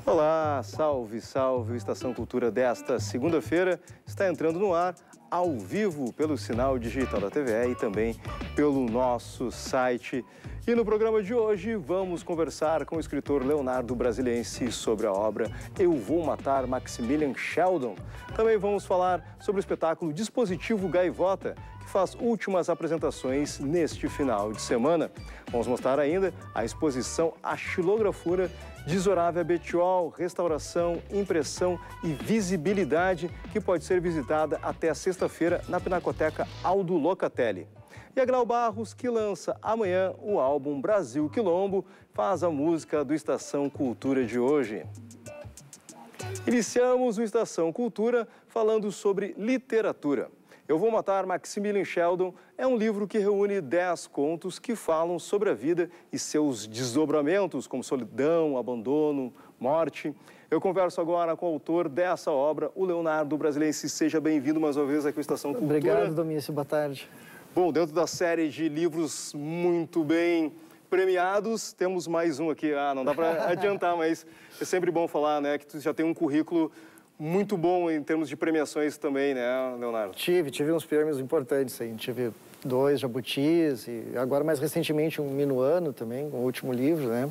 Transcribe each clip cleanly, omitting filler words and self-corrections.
Olá, salve, salve! O Estação Cultura desta segunda-feira está entrando no ar ao vivo pelo sinal digital da TVE e também pelo nosso site. E no programa de hoje vamos conversar com o escritor Leonardo Brasiliense sobre a obra Eu Vou Matar Maximilian Sheldon. Também vamos falar sobre o espetáculo Dispositivo Gaivota, que faz últimas apresentações neste final de semana. Vamos mostrar ainda a exposição A Xilografura de Zoravia Betiol, restauração, impressão e visibilidade, que pode ser visitada até a sexta-feira na Pinacoteca Aldo Locatelli. E a Grau Barros, que lança amanhã o álbum Brasil Quilombo, faz a música do Estação Cultura de hoje. Iniciamos o Estação Cultura falando sobre literatura. Eu Vou Matar Maximilian Sheldon é um livro que reúne 10 contos que falam sobre a vida e seus desdobramentos, como solidão, abandono, morte. Eu converso agora com o autor dessa obra, o Leonardo Brasiliense. Seja bem-vindo mais uma vez aqui ao Estação Cultura. Obrigado, Domício. Boa tarde. Bom, dentro da série de livros muito bem premiados, temos mais um aqui. Não dá para adiantar, mas é sempre bom falar, né, que tu já tem um currículo muito bom em termos de premiações também, né, Leonardo? Tive uns prêmios importantes aí. Tive 2 jabutis e agora mais recentemente um Minuano também, o último livro, né?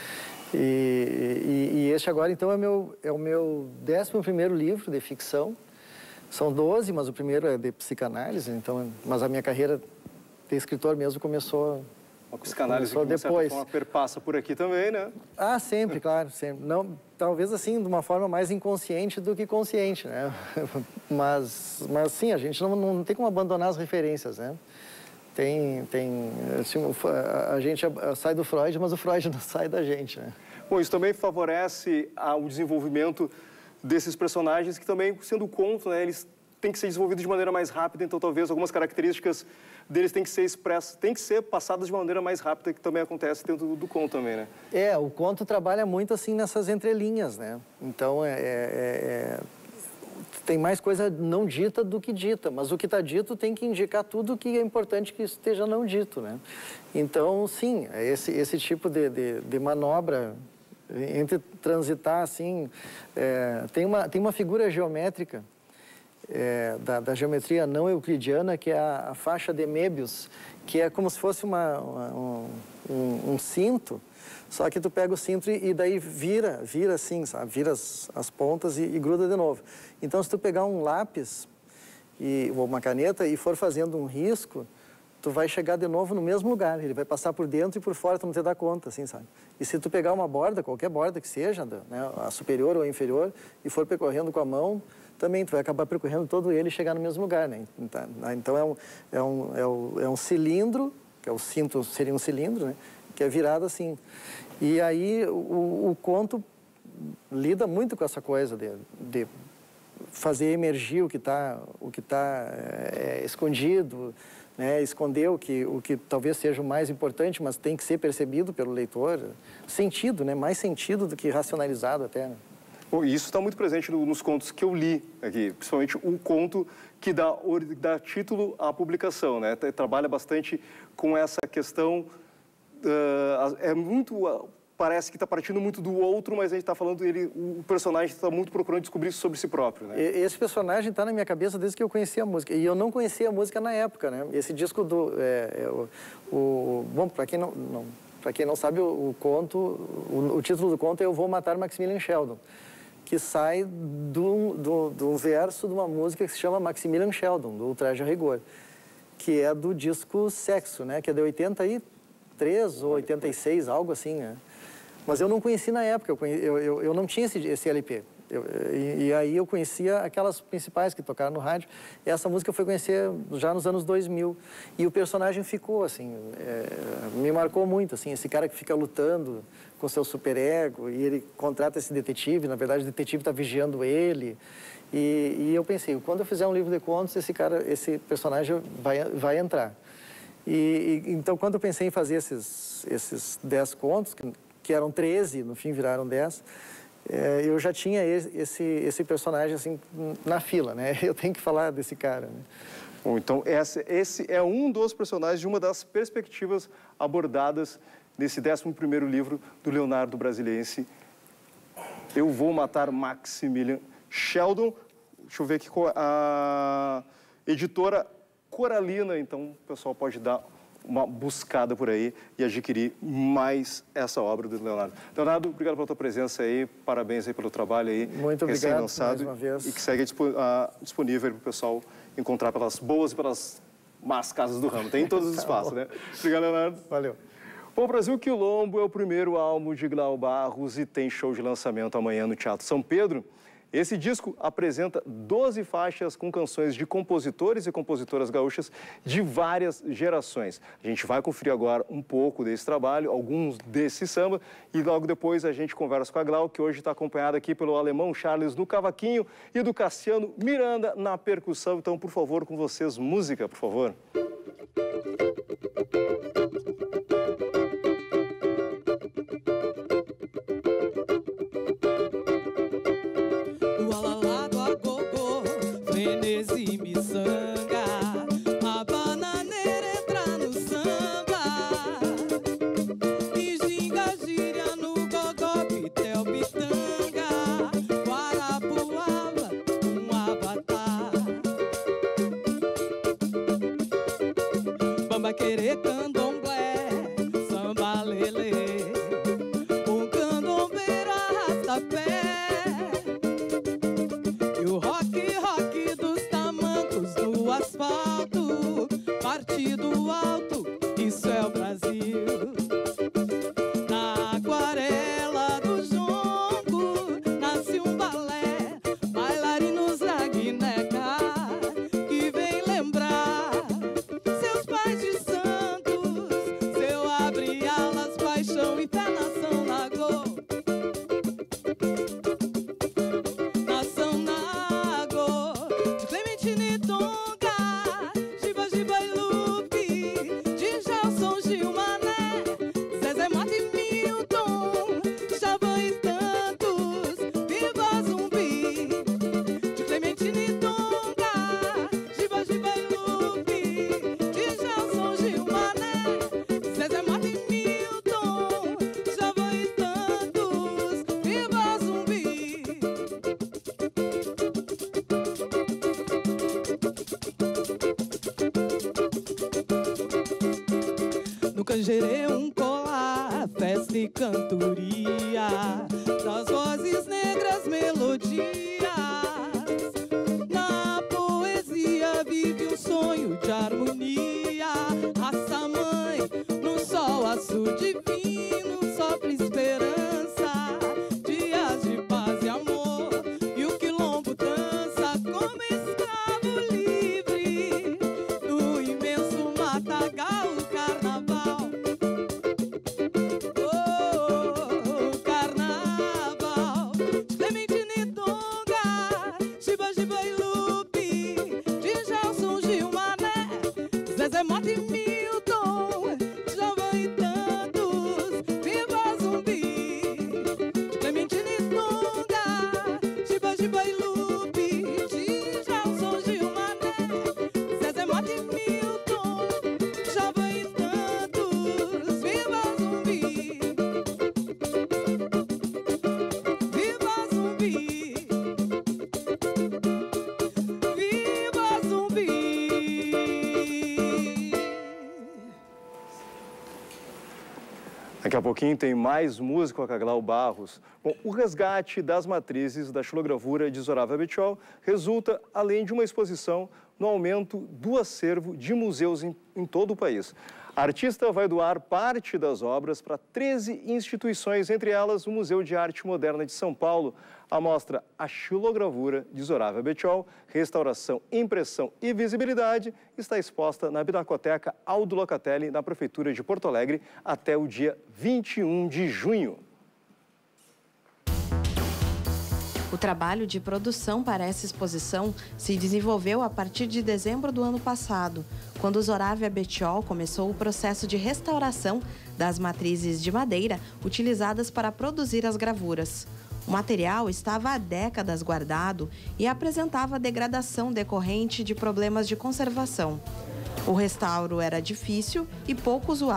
E este agora, então, é o meu 11º livro de ficção. São 12, mas o primeiro é de psicanálise, então, mas a minha carreira de escritor mesmo começou... A psicanálise que, de certa forma, perpassa por aqui também, né? Sempre, claro, sempre. Não, talvez, assim, de uma forma mais inconsciente do que consciente, né? Mas sim, a gente não tem como abandonar as referências, né? Assim, a gente sai do Freud, mas o Freud não sai da gente, né? Bom, isso também favorece o desenvolvimento desses personagens que também, sendo conto, né, eles têm que ser desenvolvidos de maneira mais rápida, então talvez algumas características deles têm que ser expressas, têm que ser passadas de maneira mais rápida, que também acontece dentro do conto também, né? O conto trabalha muito assim nessas entrelinhas, né? Então tem mais coisa não dita do que dita, mas o que está dito tem que indicar tudo que é importante que esteja não dito, né? Então, sim, esse tipo de manobra entre transitar, assim, tem uma figura geométrica da geometria não euclidiana, que é a faixa de Möbius, que é como se fosse um cinto, só que tu pega o cinto e daí vira assim, sabe? Vira as pontas e gruda de novo. Então, se tu pegar um lápis ou uma caneta e for fazendo um risco, tu vai chegar de novo no mesmo lugar. Ele vai passar por dentro e por fora, tu não te dá conta, assim, sabe? E se tu pegar uma borda, qualquer borda que seja, né, a superior ou a inferior, e for percorrendo com a mão, também tu vai acabar percorrendo todo ele e chegar no mesmo lugar, né? Então, é um cilindro, que é o cinto, seria um cilindro, né? Que é virado assim. E aí o conto lida muito com essa coisa de fazer emergir o que tá escondido, né? Esconder o que talvez seja o mais importante, mas tem que ser percebido pelo leitor. Sentido, né? Mais sentido do que racionalizado até, né? Bom, e isso está muito presente nos contos que eu li aqui, principalmente o conto que dá título à publicação, né? Trabalha bastante com essa questão, parece que está partindo muito do outro, mas a gente está falando o personagem está muito procurando descobrir sobre si próprio, né? Esse personagem está na minha cabeça desde que eu conheci a música, e eu não conhecia a música na época, né? Esse disco bom, para quem não sabe, o título do conto é Eu Vou Matar Maximilian Sheldon, que sai do verso de uma música que se chama Maximilian Sheldon, do Ultraje a Rigor, que é do disco Sexo, né? Que é de 83 ou 86, algo assim, né? Mas eu não conheci na época, eu não tinha esse LP. E aí eu conhecia aquelas principais que tocaram no rádio. E essa música eu fui conhecer já nos anos 2000. E o personagem ficou, assim, me marcou muito, assim, esse cara que fica lutando com seu superego e ele contrata esse detetive, na verdade o detetive está vigiando ele. E eu pensei, quando eu fizer um livro de contos, esse personagem vai entrar. Então, quando eu pensei em fazer esses 10 contos, que eram 13, no fim viraram 10, eu já tinha esse personagem assim na fila, né? Eu tenho que falar desse cara, né? Bom, então esse é um dos personagens de uma das perspectivas abordadas nesse 11º livro do Leonardo Brasiliense. Eu Vou Matar Maximilian Sheldon. Deixa eu ver aqui com a editora Coralina, então o pessoal pode dar uma buscada por aí e adquirir mais essa obra do Leonardo. Leonardo, obrigado pela tua presença aí, parabéns aí pelo trabalho aí. Muito obrigado, mais uma vez. E que segue disponível para o pessoal encontrar pelas boas e pelas más casas do ramo. Tem em todos os espaços, né? Obrigado, Leonardo. Valeu. Bom, Brasil Quilombo é o primeiro álbum de Glau Barros e tem show de lançamento amanhã no Teatro São Pedro. Esse disco apresenta 12 faixas com canções de compositores e compositoras gaúchas de várias gerações. A gente vai conferir agora um pouco desse trabalho, alguns desses samba, e logo depois a gente conversa com a Glau, que hoje está acompanhada aqui pelo alemão Charles no cavaquinho e do Cassiano Miranda na percussão. Então, por favor, com vocês, música, por favor. Frenesi, miçanga, a bananeira entra no samba, e ginga, gíria no gogó, pitel, pitanga, guarapuava, abatá, bamba, querer, candomblé, samba, lelê, o candombeiro arrasta pé, e o rock do asfalto, partido alto, isso é o Brasil. Na aquarela do jongo, nasce um balé, bailarinos da guineca, que vem lembrar seus pais de santos, seu abre-alas, paixão e fé, nação Nagô. Nação Nagô, de Clementine Tonga, Giba, Giba e Lupe, de Gelson, Gil, Mané, Zezé Mota e Milton, Chavã e tantos, viva Zumbi. De Clementine Tonga, Giba, Giba e Lupe, de Gelson, Gil, Mané, Zezé Mota e Milton, Chavã e tantos, viva Zumbi. No Canjerê um colar, festa e cantoria, das vozes negras melodias. Na poesia vive um sonho de harmonia. Raça mãe, no sol azul divino, sopra esperança, dias de paz e amor. E o quilombo dança como escravo livre, no imenso matagal, o carnaval. Oh, carnaval. De Clementine Tonga, Giba, Giba e Lupe, de Gelson, Gil, Mané, Zezé Mota e Milton, Chavã e tantos, viva Zumbi. De Clementine Tonga, Giba, Giba e Lupe, de Gelson, Gil, Mané, Zezé Mota e Milton, Chavã e tantos, viva Zumbi. Viva Zumbi. Viva Zumbi. Daqui a pouquinho tem mais música com a Glau Barros. Bom, o resgate das matrizes da xilogravura de Zoraia Betiol resulta, além de uma exposição, no aumento do acervo de museus em todo o país. A artista vai doar parte das obras para 13 instituições, entre elas o Museu de Arte Moderna de São Paulo. A mostra A Xilogravura de Zoraia Betiol, Restauração, Impressão e Visibilidade está exposta na Pinacoteca Aldo Locatelli, na Prefeitura de Porto Alegre, até o dia 21 de junho. O trabalho de produção para essa exposição se desenvolveu a partir de dezembro do ano passado, quando Zoraia Betiol começou o processo de restauração das matrizes de madeira utilizadas para produzir as gravuras. O material estava há décadas guardado e apresentava degradação decorrente de problemas de conservação. O restauro era difícil e pouco usual,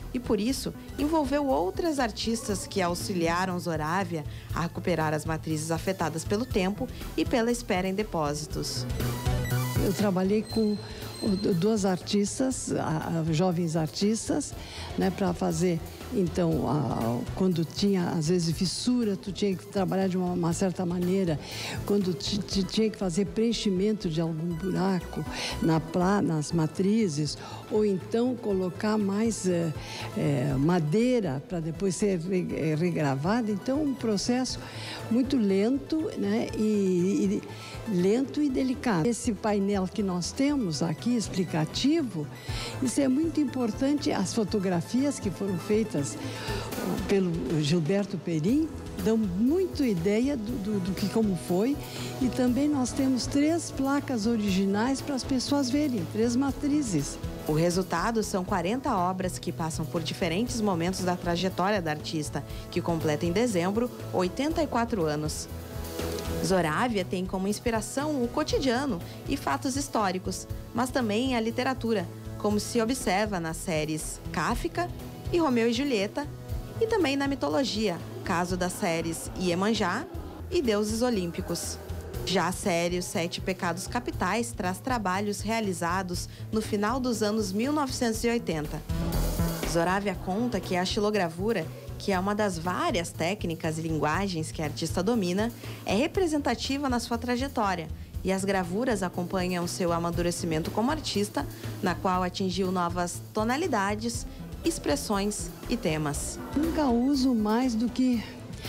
e, por isso, envolveu outras artistas que auxiliaram Zoravia a recuperar as matrizes afetadas pelo tempo e pela espera em depósitos. Eu trabalhei com duas artistas, jovens artistas, né, para fazer, então, quando tinha, às vezes, fissura, tu tinha que trabalhar de uma certa maneira, quando tinha que fazer preenchimento de algum buraco nas matrizes, ou então colocar mais madeira para depois ser regravada. Então, um processo muito lento, né, lento e delicado. Esse painel que nós temos aqui, explicativo, isso é muito importante. As fotografias que foram feitas pelo Gilberto Perim dão muito ideia do que como foi, e também nós temos 3 placas originais para as pessoas verem, 3 matrizes. O resultado são 40 obras que passam por diferentes momentos da trajetória da artista, que completa em dezembro 84 anos. Zoravia tem como inspiração o cotidiano e fatos históricos, mas também a literatura, como se observa nas séries Kafka e Romeu e Julieta, e também na mitologia, caso das séries Iemanjá e Deuses Olímpicos. Já a série Os 7 Pecados Capitais traz trabalhos realizados no final dos anos 1980. Zoravia conta que a xilogravura, que é uma das várias técnicas e linguagens que a artista domina, é representativa na sua trajetória, e as gravuras acompanham seu amadurecimento como artista, na qual atingiu novas tonalidades, expressões e temas. Nunca uso mais do que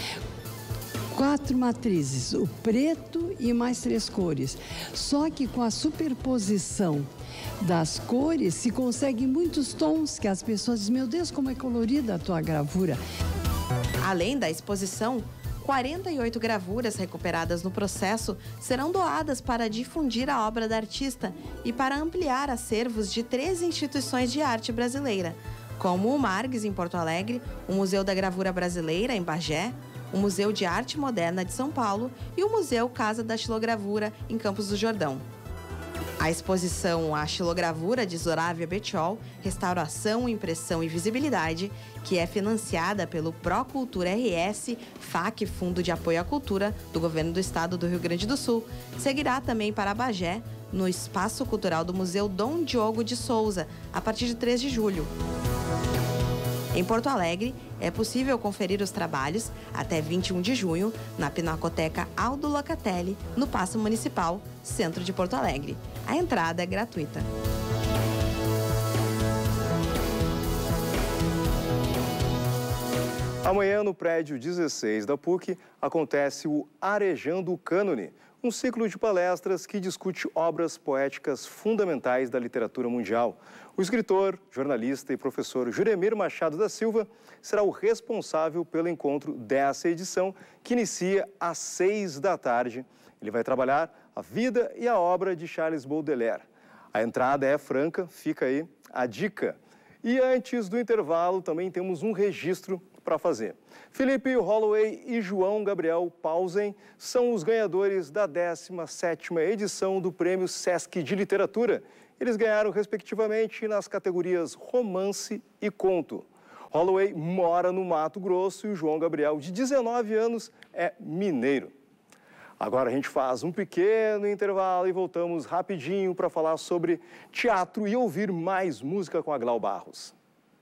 4 matrizes, o preto e mais 3 cores. Só que com a superposição das cores se conseguem muitos tons que as pessoas dizem: meu Deus, como é colorida a tua gravura. Além da exposição, 48 gravuras recuperadas no processo serão doadas para difundir a obra da artista e para ampliar acervos de 3 instituições de arte brasileira, como o Margs, em Porto Alegre, o Museu da Gravura Brasileira, em Bagé, o Museu de Arte Moderna de São Paulo e o Museu Casa da Xilogravura, em Campos do Jordão. A exposição A Xilogravura de Zoravia Bettiol, Restauração, Impressão e Visibilidade, que é financiada pelo Procultura RS, FAC, Fundo de Apoio à Cultura, do Governo do Estado do Rio Grande do Sul, seguirá também para Bagé, no Espaço Cultural do Museu Dom Diogo de Souza, a partir de 3 de julho. Em Porto Alegre, é possível conferir os trabalhos até 21 de junho na Pinacoteca Aldo Locatelli, no Paço Municipal, centro de Porto Alegre. A entrada é gratuita. Amanhã, no prédio 16 da PUC, acontece o Arejando o Cânone, um ciclo de palestras que discute obras poéticas fundamentais da literatura mundial. O escritor, jornalista e professor Juremir Machado da Silva será o responsável pelo encontro dessa edição, que inicia às 6 da tarde. Ele vai trabalhar a vida e a obra de Charles Baudelaire. A entrada é franca, fica aí a dica. E antes do intervalo, também temos um registro para fazer. Felipe Holloway e João Gabriel Pausen são os ganhadores da 17ª edição do Prêmio Sesc de Literatura. Eles ganharam, respectivamente, nas categorias Romance e Conto. Holloway mora no Mato Grosso e o João Gabriel, de 19 anos, é mineiro. Agora a gente faz um pequeno intervalo e voltamos rapidinho para falar sobre teatro e ouvir mais música com a Glau Barros.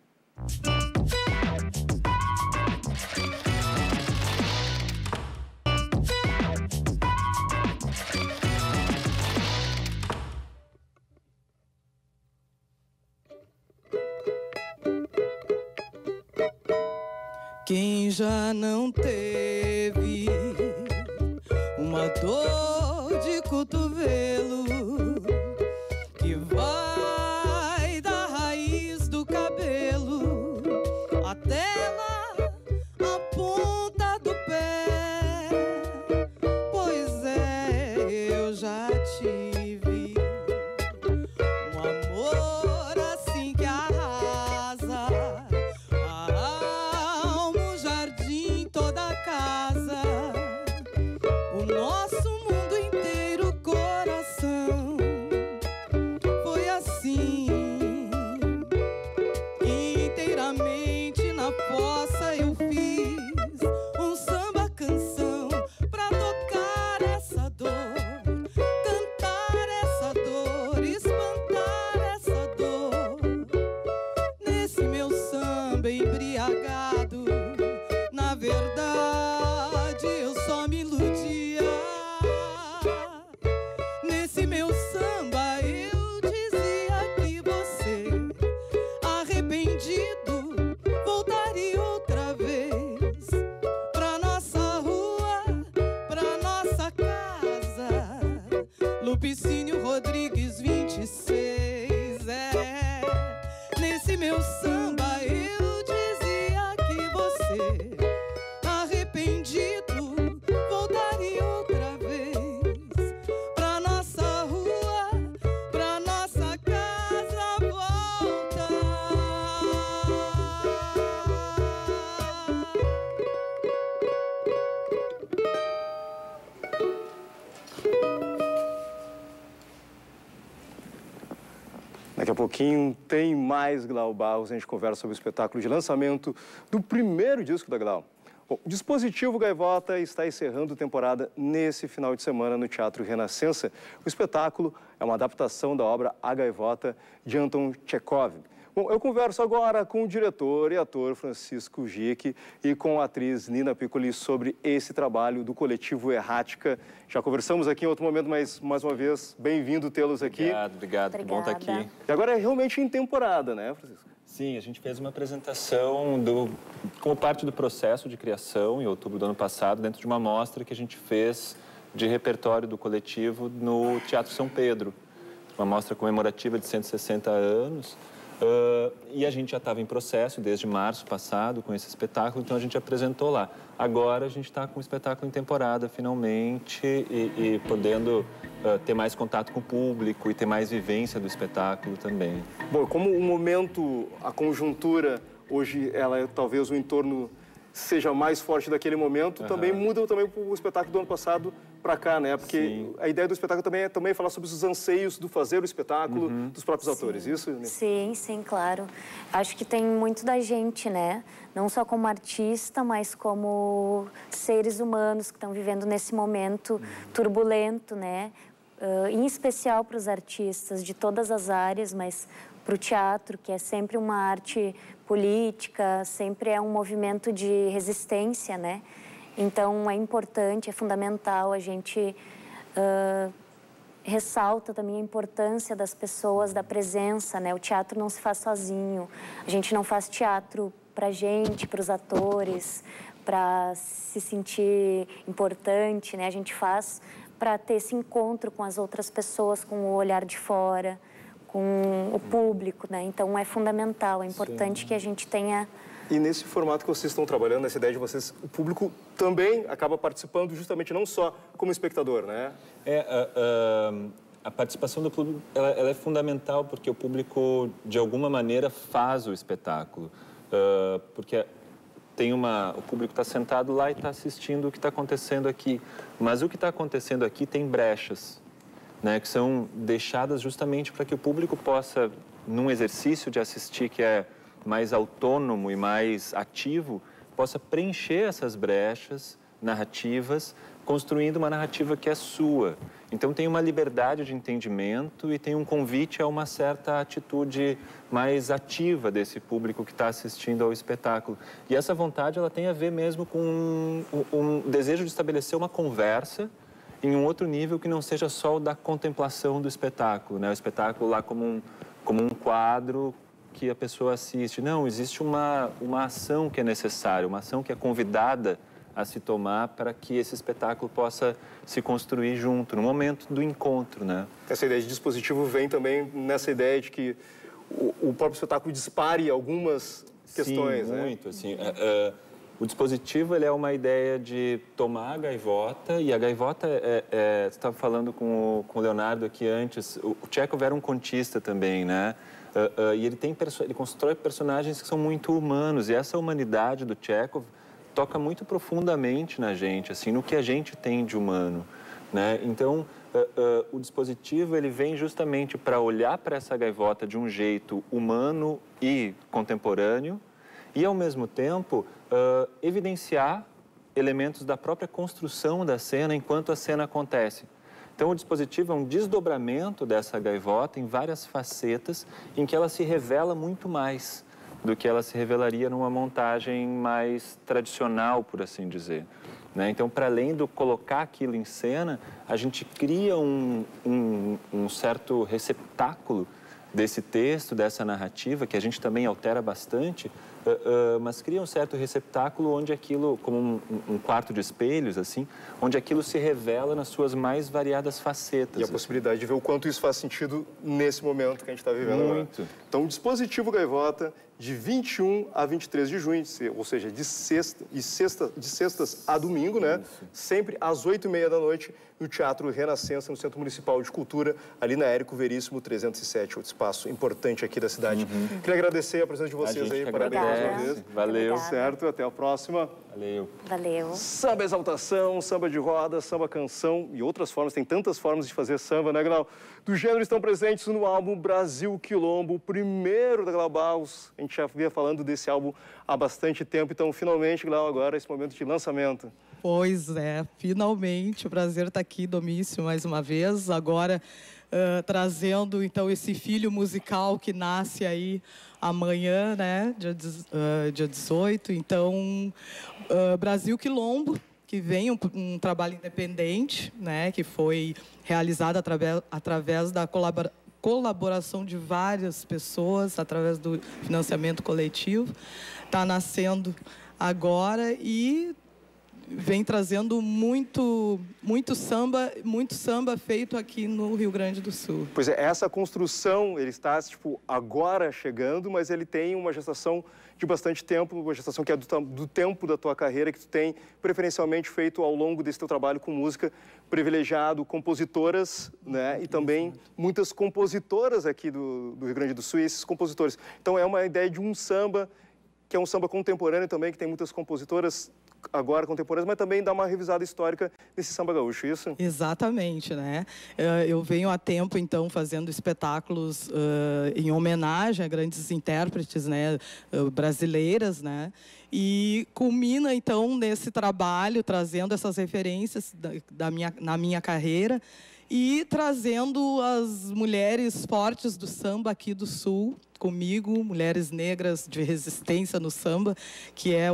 Quem já não teve uma dor de cotovelo que vai da raiz do cabelo até lá a ponta do pé? Pois é, eu já tive um amor assim que arrasa a alma, o jardim, toda a casa, o nosso mundo inteiro, coração. Foi assim, inteiramente. Lupicínio Rodrigues 26. Nesse meu samba eu dizia que você, arrependido, voltaria outra vez pra nossa rua, pra nossa casa, volta. Daqui a pouquinho tem mais Glau Barros, a gente conversa sobre o espetáculo de lançamento do primeiro disco da Glau. Bom, o Dispositivo Gaivota está encerrando temporada nesse final de semana no Teatro Renascença. O espetáculo é uma adaptação da obra A Gaivota, de Anton Tchekhov. Bom, eu converso agora com o diretor e ator Francisco Gic e com a atriz Nina Piccoli sobre esse trabalho do coletivo Errática. Já conversamos aqui em outro momento, mas mais uma vez, bem-vindo tê-los aqui. Obrigado, que bom estar aqui. E agora é realmente em temporada, né, Francisco? Sim, a gente fez uma apresentação como parte do processo de criação, em outubro do ano passado, dentro de uma mostra que a gente fez de repertório do coletivo no Teatro São Pedro. Uma mostra comemorativa de 160 anos. E a gente já estava em processo desde março passado com esse espetáculo, então a gente apresentou lá. Agora a gente está com o espetáculo em temporada, finalmente, e podendo ter mais contato com o público e ter mais vivência do espetáculo também. Bom, como o momento, a conjuntura, hoje, ela é talvez o entorno seja mais forte daquele momento, também muda também o espetáculo do ano passado para cá, né? Porque sim, a ideia do espetáculo também é falar sobre os anseios do fazer o espetáculo, dos próprios atores, isso? Né? Sim, sim, claro. Acho que tem muito da gente, né? Não só como artista, mas como seres humanos que estão vivendo nesse momento turbulento, né? Em especial para os artistas de todas as áreas, mas para o teatro, que é sempre uma arte política, sempre é um movimento de resistência, né? Então, é importante, é fundamental, a gente ressalta também a importância das pessoas, da presença, né? O teatro não se faz sozinho, a gente não faz teatro para a gente, para os atores, para se sentir importante, né? A gente faz para ter esse encontro com as outras pessoas, com o olhar de fora, com o público, né? Então, é fundamental, é importante que a gente tenha... E nesse formato que vocês estão trabalhando, nessa ideia de vocês, o público também acaba participando justamente não só como espectador, né? A participação do público, ela é fundamental porque o público, de alguma maneira, faz o espetáculo. Porque o público está sentado lá e está assistindo o que está acontecendo aqui. Mas o que está acontecendo aqui tem brechas, né, que são deixadas justamente para que o público possa, num exercício de assistir que é mais autônomo e mais ativo, possa preencher essas brechas narrativas, construindo uma narrativa que é sua. Então tem uma liberdade de entendimento e tem um convite a uma certa atitude mais ativa desse público que está assistindo ao espetáculo. E essa vontade, ela tem a ver mesmo com um desejo de estabelecer uma conversa em um outro nível que não seja só o da contemplação do espetáculo, né? O espetáculo lá como um quadro que a pessoa assiste. Não, existe uma ação que é necessária, uma ação que é convidada a se tomar para que esse espetáculo possa se construir junto, no momento do encontro, né? Essa ideia de dispositivo vem também nessa ideia de que o próprio espetáculo dispare algumas questões, sim, né? Muito, assim. O dispositivo, ele é uma ideia de tomar a gaivota, e a gaivota você estava falando com o Leonardo aqui antes, o Tchekhov era um contista também, né? E ele constrói personagens que são muito humanos, e essa humanidade do Tchekhov toca muito profundamente na gente, assim, no que a gente tem de humano, né? Então, o dispositivo, ele vem justamente para olhar para essa gaivota de um jeito humano e contemporâneo e, ao mesmo tempo, evidenciar elementos da própria construção da cena enquanto a cena acontece. Então, o dispositivo é um desdobramento dessa gaivota em várias facetas em que ela se revela muito mais do que ela se revelaria numa montagem mais tradicional, por assim dizer, né? Então, para além do colocar aquilo em cena, a gente cria um certo receptáculo desse texto, dessa narrativa, que a gente também altera bastante, mas cria um certo receptáculo onde aquilo, como um quarto de espelhos, assim, onde aquilo se revela nas suas mais variadas facetas. E a possibilidade de ver o quanto isso faz sentido nesse momento que a gente está vivendo agora. Muito. Então, o Dispositivo Gaivota, de 21 a 23 de junho, ou seja, de sextas a domingo, né? Sempre às 8h30 da noite, no Teatro Renascença, no Centro Municipal de Cultura, ali na Érico Veríssimo 307, outro espaço importante aqui da cidade. Queria agradecer a presença de vocês aí, parabéns mais uma vez. Valeu. Obrigada. Certo, até a próxima. Valeu. Valeu. Samba exaltação, samba de roda, samba canção e outras formas, tem tantas formas de fazer samba, né, Glau? Do gênero estão presentes no álbum Brasil Quilombo, o primeiro da Glau Barros. A gente já vinha falando desse álbum há bastante tempo, então finalmente, Glau, agora esse momento de lançamento. Pois é, finalmente, o prazer estar aqui, Domício, mais uma vez, agora trazendo, então, esse filho musical que nasce aí amanhã, né, dia 18, então, Brasil Quilombo, que vem um trabalho independente, né, que foi realizado através da colaboração de várias pessoas, através do financiamento coletivo, está nascendo agora e vem trazendo muito samba feito aqui no Rio Grande do Sul. Pois é, essa construção, ele está, tipo, agora chegando, mas ele tem uma gestação de bastante tempo, uma gestação que é do tempo da tua carreira, que tu tem preferencialmente feito ao longo desse teu trabalho com música, privilegiado compositoras, né, e também muitas compositoras aqui do Rio Grande do Sul, e esses compositores. Então é uma ideia de um samba, que é um samba contemporâneo também, que tem muitas compositoras agora contemporâneas, mas também dá uma revisada histórica nesse samba gaúcho, isso? Exatamente, né? Eu venho há tempo, então, fazendo espetáculos em homenagem a grandes intérpretes, né, brasileiras, né? E culmina, então, nesse trabalho, trazendo essas referências na minha carreira e trazendo as mulheres fortes do samba aqui do Sul comigo, mulheres negras de resistência no samba, que é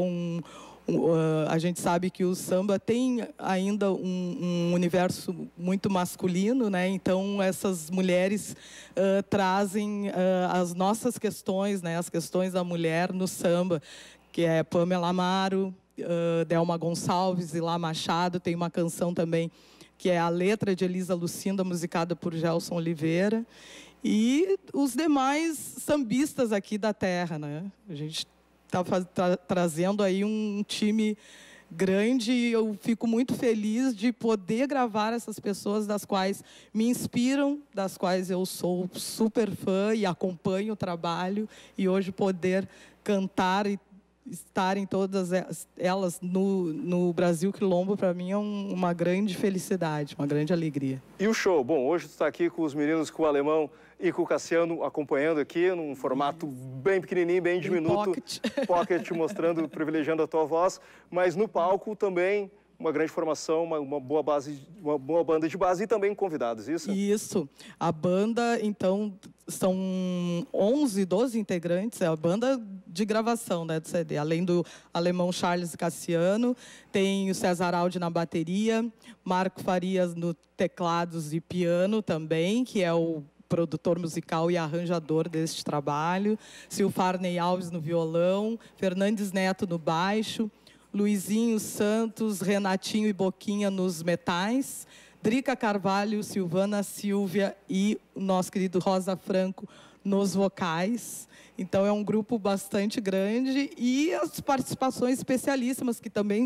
a gente sabe que o samba tem ainda um universo muito masculino, né? Então essas mulheres trazem as nossas questões, né? As questões da mulher no samba, que é Pamela Amaro, Delma Gonçalves, Ilá Machado. Tem uma canção também que é a letra de Elisa Lucinda, musicada por Gelson Oliveira, e os demais sambistas aqui da terra, né? A gente está trazendo aí um time grande e eu fico muito feliz de poder gravar essas pessoas das quais me inspiram, das quais eu sou super fã e acompanho o trabalho, e hoje poder cantar e estarem todas elas no Brasil Quilombo, para mim é uma grande felicidade, uma grande alegria. E o show? Bom, hoje tu está aqui com os meninos, com o Alemão e com o Cassiano, acompanhando aqui num formato bem pequenininho, bem diminuto, pocket, mostrando, privilegiando a tua voz, mas no palco também uma grande formação, uma boa base, uma boa banda de base e também convidados, isso? Isso. A banda, então, são 11, 12 integrantes, é a banda de gravação, né, do CD. Além do Alemão Charles Cassiano, tem o César Aldi na bateria, Marco Farias no teclados e piano também, que é o produtor musical e arranjador deste trabalho, Silfarney Alves no violão, Fernandes Neto no baixo, Luizinho Santos, Renatinho e Boquinha nos metais, Drica Carvalho, Silvana Silvia e o nosso querido Rosa Franco nos vocais. Então é um grupo bastante grande, e as participações especialíssimas que também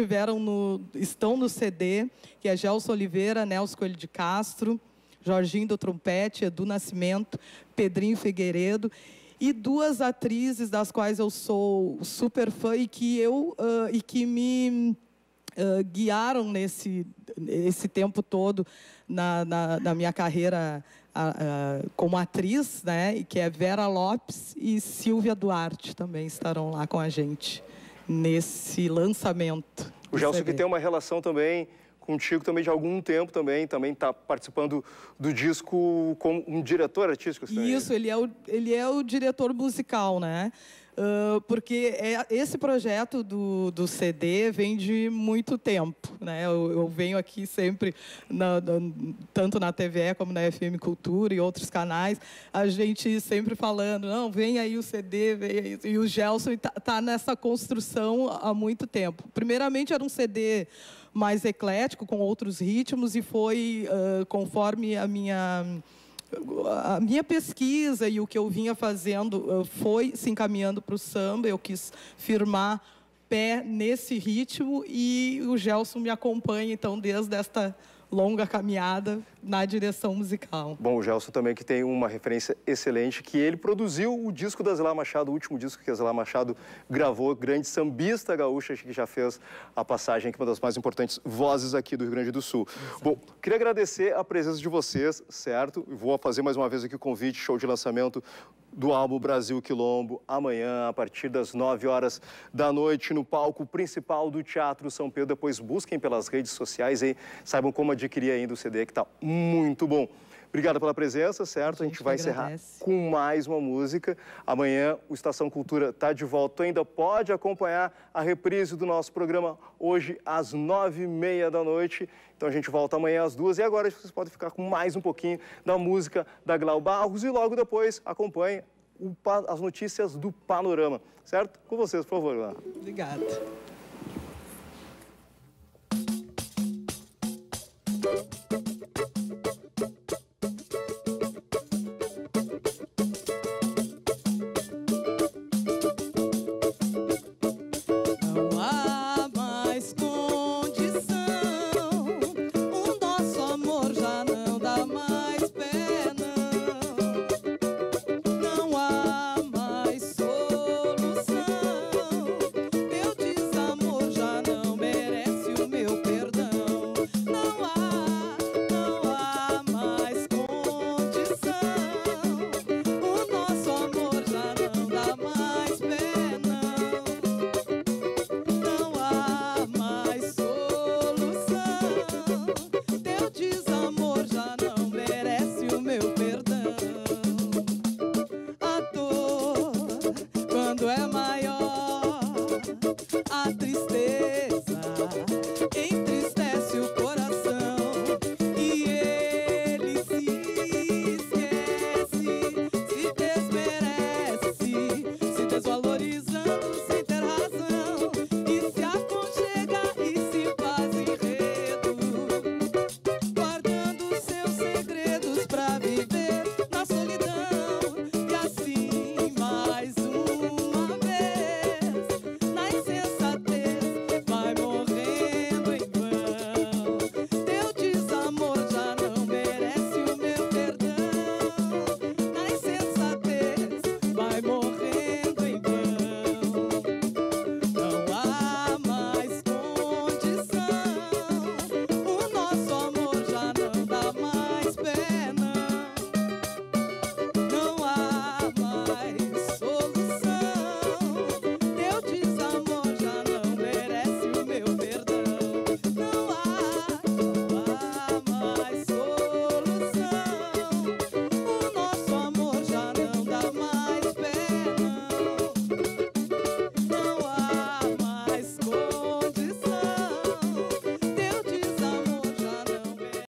estão no CD, que é Gelson Oliveira, Nelson Coelho de Castro, Jorginho do trompete, Edu Nascimento, Pedrinho Figueiredo, e duas atrizes das quais eu sou super fã e que me guiaram esse tempo todo na minha carreira como atriz, né? Que é Vera Lopes e Silvia Duarte, também estarão lá com a gente nesse lançamento. O Gelson que tem uma relação também contigo também de algum tempo também está participando do disco como um diretor artístico. Isso, ele é o diretor musical, né? Porque esse projeto do CD vem de muito tempo, né? Eu venho aqui sempre, tanto na TVE como na FM Cultura e outros canais, a gente sempre falando, não, vem aí o CD, vem aí. E o Gelson está nessa construção há muito tempo. Primeiramente era um CD mais eclético, com outros ritmos, e foi conforme a minha pesquisa e o que eu vinha fazendo foi se encaminhando para o samba. Eu quis firmar pé nesse ritmo e o Gelson me acompanha, então, desde esta longa caminhada na direção musical. Bom, o Gelson também que tem uma referência excelente, que ele produziu o disco da Zilá Machado, o último disco que a Zilá Machado gravou, grande sambista gaúcha, que já fez a passagem, que é uma das mais importantes vozes aqui do Rio Grande do Sul. Exato. Bom, queria agradecer a presença de vocês, certo? Vou fazer mais uma vez aqui o convite, show de lançamento do álbum Brasil Quilombo, amanhã, a partir das 9 horas da noite, no palco principal do Teatro São Pedro. Depois busquem pelas redes sociais e saibam como adquirir ainda o CD, que está muito bom. Obrigado pela presença, certo? A gente vai encerrar com mais uma música. Amanhã o Estação Cultura está de volta. Tu ainda pode acompanhar a reprise do nosso programa hoje às 9h30 da noite. Então a gente volta amanhã às 2h. E agora vocês podem ficar com mais um pouquinho da música da Glau Barros. E logo depois acompanhem as notícias do Panorama. Certo? Com vocês, por favor, Glau. Obrigada.